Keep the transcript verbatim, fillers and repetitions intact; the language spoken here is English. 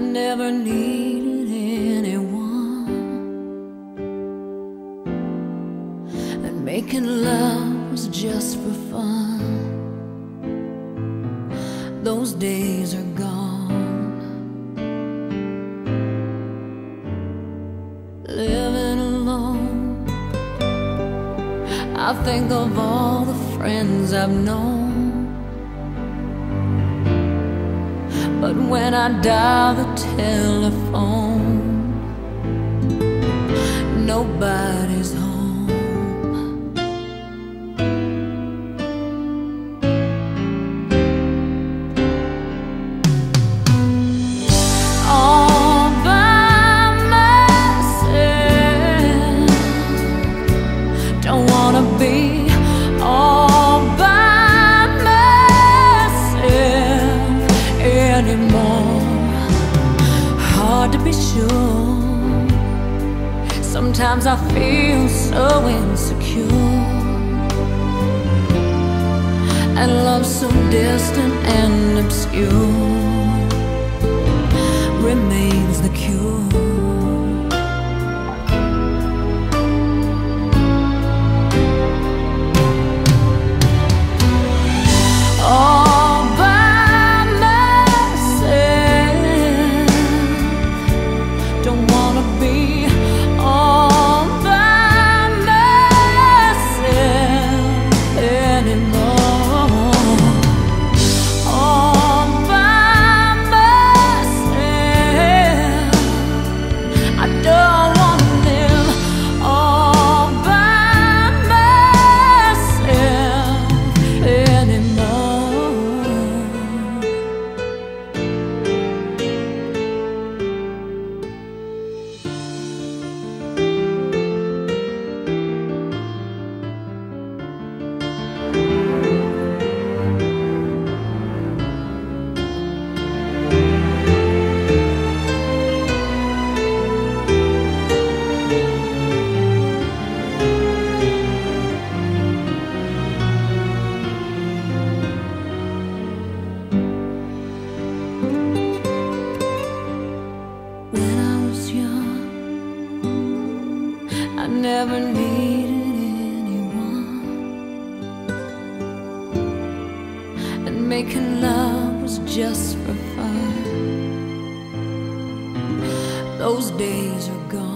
never needed anyone, and making love was just for fun. Those days are gone. Living alone, I think of all the friends I've known. But when I dial the telephone, nobody's home. All by myself, don't wanna be all by myself anymore. Hard to be sure. Sometimes I feel so insecure, and love so distant and obscure remains the cure. All by myself, don't wanna be all by myself anymore. All by myself, I don't wanna live all by myself anymore. When I was young, I never needed anyone, and making love was just for fun. Those days are gone.